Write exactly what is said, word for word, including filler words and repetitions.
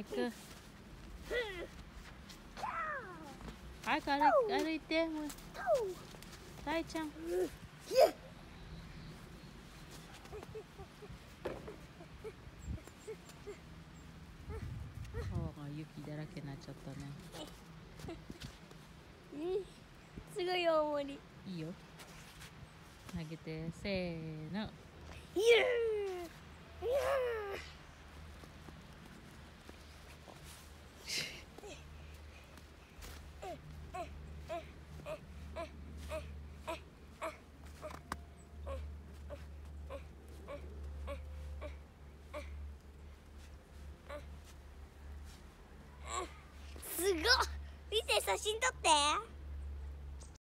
く。早く歩い、歩いて、もう。大ちゃん。川が雪だらけになっちゃったね。 すごい大盛り。 いいよ。投げて、せーの。 イエーイ。すごい。見て、写真撮って。